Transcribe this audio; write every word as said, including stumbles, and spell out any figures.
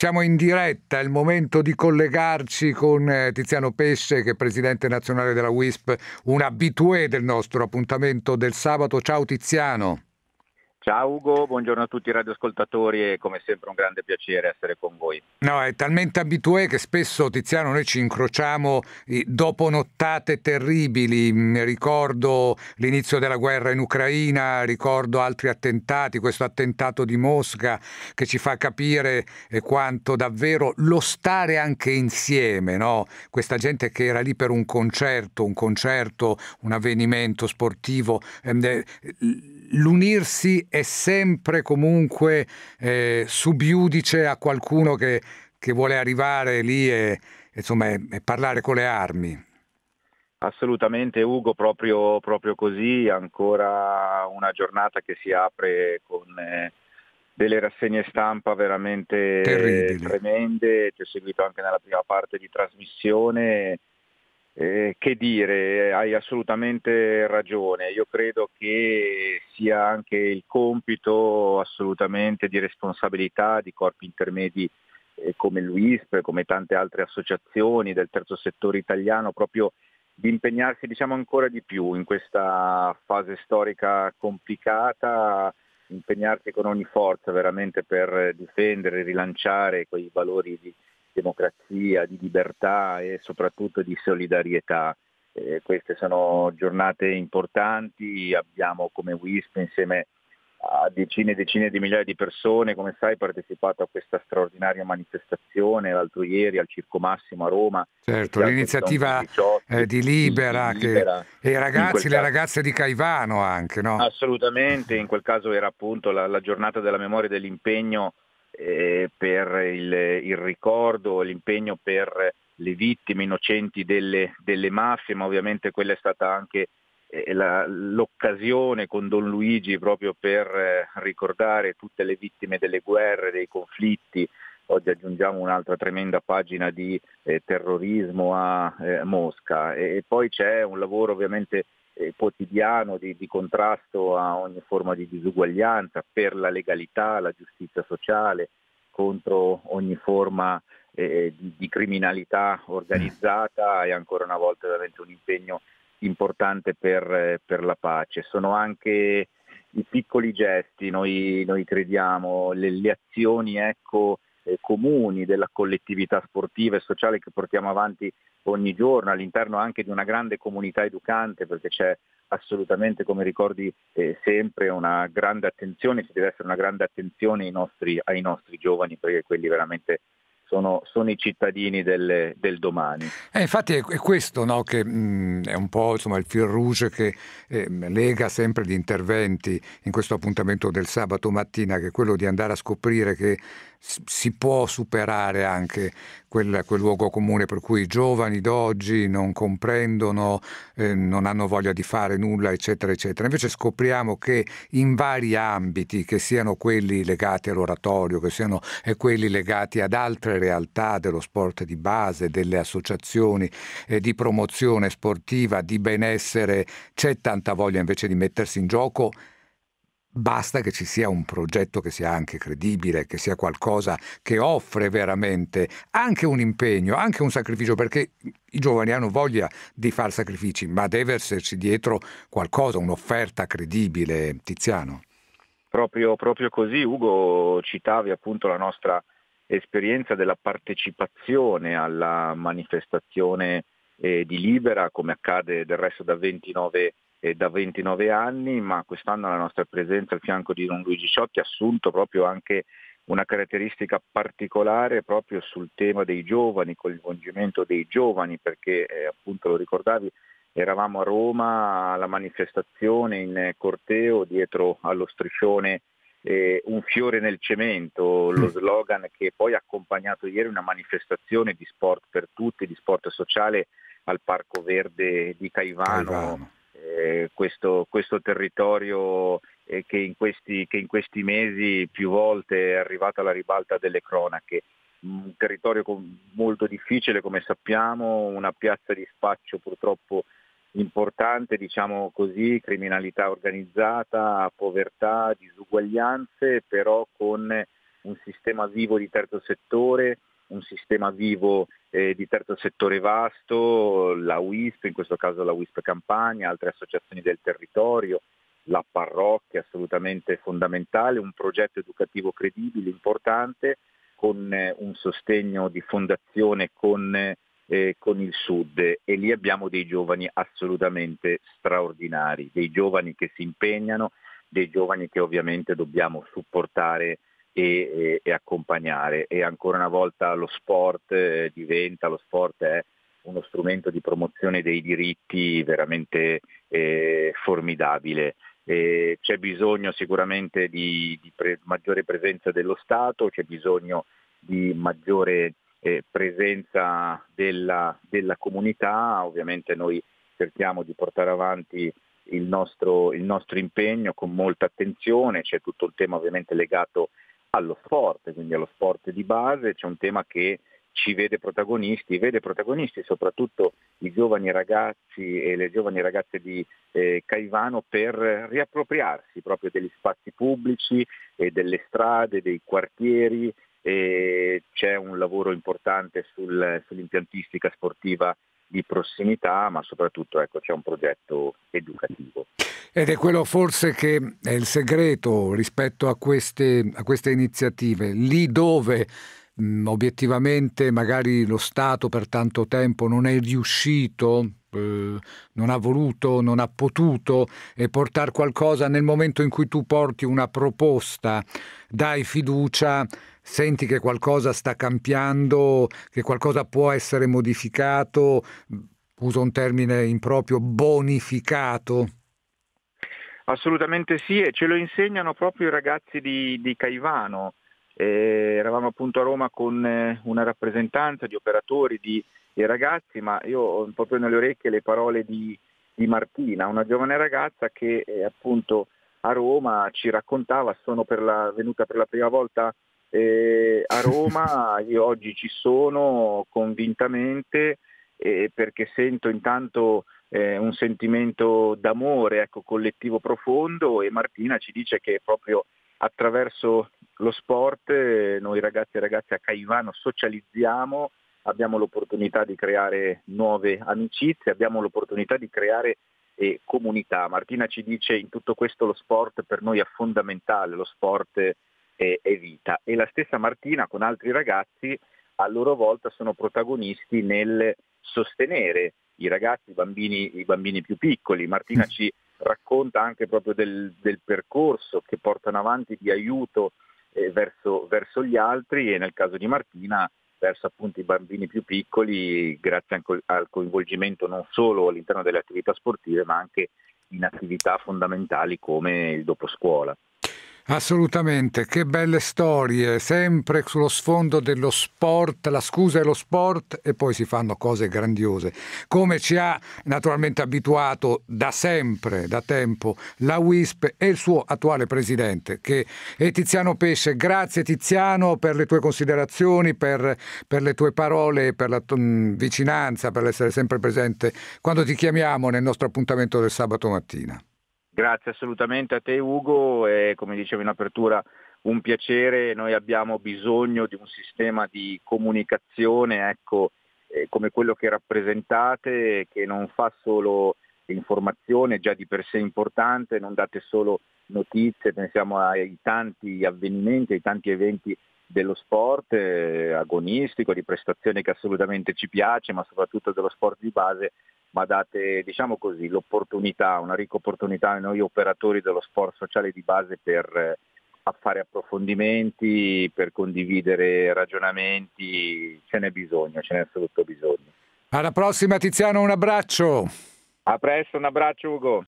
Siamo in diretta, è il momento di collegarci con eh, Tiziano Pesce, che è presidente nazionale della W I S P, un habitué del nostro appuntamento del sabato. Ciao Tiziano. Ciao Ugo, buongiorno a tutti i radioascoltatori e come sempre un grande piacere essere con voi. No, è talmente habitué che spesso, Tiziano, noi ci incrociamo eh, dopo nottate terribili. Mm, Ricordo l'inizio della guerra in Ucraina, ricordo altri attentati, questo attentato di Mosca che ci fa capire eh, quanto davvero lo stare anche insieme, no? Questa gente che era lì per un concerto, un concerto, un avvenimento sportivo, ehm, eh, l'unirsi è sempre comunque eh, subiudice a qualcuno che che vuole arrivare lì e, insomma, e, e parlare con le armi. Assolutamente Ugo, proprio, proprio così, ancora una giornata che si apre con eh, delle rassegne stampa veramente Terribili. tremende, ti ho seguito anche nella prima parte di trasmissione. Eh, che dire, hai assolutamente ragione, io credo che sia anche il compito assolutamente di responsabilità di corpi intermedi eh, come l'U I S P, come tante altre associazioni del terzo settore italiano, proprio di impegnarsi diciamo ancora di più in questa fase storica complicata, impegnarsi con ogni forza veramente per difendere, rilanciare quei valori di democrazia, di libertà e soprattutto di solidarietà. Eh, queste sono giornate importanti, abbiamo come W I S P insieme a decine e decine di migliaia di persone, come sai, partecipato a questa straordinaria manifestazione l'altro ieri al Circo Massimo a Roma, sul Certo, fianco di Don l'iniziativa Luigi Ciotti, eh, di di, di Libera che, Libera. e i In quel ragazzi, le caso ragazze di Caivano anche, no? assolutamente, in quel caso era appunto la, la giornata della memoria e dell'impegno eh, per il, il ricordo, l'impegno per le vittime innocenti delle, delle mafie, ma ovviamente quella è stata anche eh, la- l'occasione con Don Luigi proprio per eh, ricordare tutte le vittime delle guerre, dei conflitti. Oggi aggiungiamo un'altra tremenda pagina di eh, terrorismo a eh, Mosca e, e poi c'è un lavoro ovviamente eh, quotidiano di, di contrasto a ogni forma di disuguaglianza, per la legalità, la giustizia sociale, contro ogni forma eh, di, di criminalità organizzata e ancora una volta veramente un impegno importante per, eh, per la pace. Sono anche i piccoli gesti, noi, noi crediamo, le, le azioni ecco, eh, comuni della collettività sportiva e sociale che portiamo avanti ogni giorno all'interno anche di una grande comunità educante, perché c'è assolutamente, come ricordi eh, sempre, una grande attenzione, ci deve essere una grande attenzione ai nostri, ai nostri giovani, perché quelli veramente sono, sono i cittadini del, del domani. Eh, infatti è, è questo, no, che mh, è un po' insomma, il fil rouge che eh, lega sempre gli interventi in questo appuntamento del sabato mattina, che è quello di andare a scoprire che s- si può superare anche quel, quel luogo comune per cui i giovani d'oggi non comprendono, eh, non hanno voglia di fare nulla, eccetera, eccetera. Invece scopriamo che in vari ambiti, che siano quelli legati all'oratorio, che siano eh, quelli legati ad altre realtà dello sport di base, delle associazioni eh, di promozione sportiva, di benessere, c'è tanta voglia invece di mettersi in gioco. Basta che ci sia un progetto che sia anche credibile, che sia qualcosa che offre veramente anche un impegno, anche un sacrificio, perché i giovani hanno voglia di fare sacrifici, ma deve esserci dietro qualcosa, un'offerta credibile, Tiziano. Proprio, proprio così, Ugo, citavi appunto la nostra esperienza della partecipazione alla manifestazione eh, di Libera, come accade del resto da ventinove, eh, da ventinove anni, ma quest'anno la nostra presenza al fianco di Don Luigi Ciotti ha assunto proprio anche una caratteristica particolare proprio sul tema dei giovani, coinvolgimento dei giovani, perché eh, appunto lo ricordavi, eravamo a Roma alla manifestazione in corteo dietro allo striscione eh, Un fiore nel cemento, lo slogan che poi ha accompagnato ieri una manifestazione di sport per tutti, di sport sociale al Parco Verde di Caivano, Caivano. eh, questo, questo territorio eh, che, in questi, che in questi mesi più volte è arrivato alla ribalta delle cronache. Un territorio con- molto difficile come sappiamo, una piazza di spaccio purtroppo importante, diciamo così, criminalità organizzata, povertà, disuguaglianze, però con un sistema vivo di terzo settore, un sistema vivo eh, di terzo settore vasto, la U I S P, in questo caso la U I S P Campania, altre associazioni del territorio, la parrocchia assolutamente fondamentale, un progetto educativo credibile, importante, con eh, un sostegno di fondazione con, eh, con il Sud, e lì abbiamo dei giovani assolutamente straordinari, dei giovani che si impegnano, dei giovani che ovviamente dobbiamo supportare e, e, e accompagnare, e ancora una volta lo sport eh, diventa, lo sport è uno strumento di promozione dei diritti veramente eh, formidabile. Eh, c'è bisogno sicuramente di, di pre- maggiore presenza dello Stato, c'è bisogno di maggiore eh, presenza della, della comunità. Ovviamente noi cerchiamo di portare avanti il nostro, il nostro impegno con molta attenzione. C'è tutto il tema ovviamente legato allo sport, quindi allo sport di base, c'è un tema che ci vede protagonisti, vede protagonisti soprattutto i giovani ragazzi e le giovani ragazze di eh, Caivano, per riappropriarsi proprio degli spazi pubblici e delle strade, dei quartieri. E c'è un lavoro importante sul, sull'impiantistica sportiva di prossimità, ma soprattutto ecco, c'è un progetto educativo. Ed è quello forse che è il segreto rispetto a queste, a queste iniziative, lì dove mh, obiettivamente magari lo Stato per tanto tempo non è riuscito, eh, non ha voluto, non ha potuto eh, portare qualcosa. Nel momento in cui tu porti una proposta, dai fiducia, senti che qualcosa sta cambiando, che qualcosa può essere modificato, uso un termine improprio, bonificato. Assolutamente sì, e ce lo insegnano proprio i ragazzi di, di Caivano. Eh, eravamo appunto a Roma con eh, una rappresentanza di operatori, di, di ragazzi, ma io ho proprio nelle orecchie le parole di, di Martina, una giovane ragazza che eh, appunto a Roma ci raccontava: sono per la, venuta per la prima volta eh, a Roma, io oggi ci sono convintamente eh, perché sento intanto eh, un sentimento d'amore, ecco, collettivo profondo, e Martina ci dice che proprio attraverso lo sport eh, noi ragazzi e ragazze a Caivano socializziamo, abbiamo l'opportunità di creare nuove amicizie, abbiamo l'opportunità di creare eh, comunità. Martina ci dice: in tutto questo lo sport per noi è fondamentale, lo sport è, è vita. E la stessa Martina con altri ragazzi a loro volta sono protagonisti nel sostenere i ragazzi, i bambini, i bambini più piccoli. Martina ci racconta anche proprio del, del percorso che portano avanti di aiuto eh, verso, verso gli altri, e nel caso di Martina verso appunto i bambini più piccoli, grazie anche al coinvolgimento non solo all'interno delle attività sportive, ma anche in attività fondamentali come il doposcuola. Assolutamente, che belle storie, sempre sullo sfondo dello sport, la scusa è lo sport, e poi si fanno cose grandiose, come ci ha naturalmente abituato da sempre, da tempo, la U I S P e il suo attuale presidente, che è Tiziano Pesce. Grazie Tiziano per le tue considerazioni, per, per le tue parole, per la tua vicinanza, per essere sempre presente quando ti chiamiamo nel nostro appuntamento del sabato mattina. Grazie assolutamente a te Ugo, e come dicevo in apertura un piacere. Noi abbiamo bisogno di un sistema di comunicazione ecco, eh, come quello che rappresentate, che non fa solo informazione, già di per sé importante, non date solo notizie, pensiamo ai tanti avvenimenti, ai tanti eventi dello sport eh, agonistico, di prestazione che assolutamente ci piace, ma soprattutto dello sport di base, ma date, diciamo così, l'opportunità, una ricca opportunità a noi operatori dello sport sociale di base per eh, fare approfondimenti, per condividere ragionamenti. Ce n'è bisogno, ce n'è assoluto bisogno. Alla prossima Tiziano, un abbraccio. A presto, un abbraccio Ugo.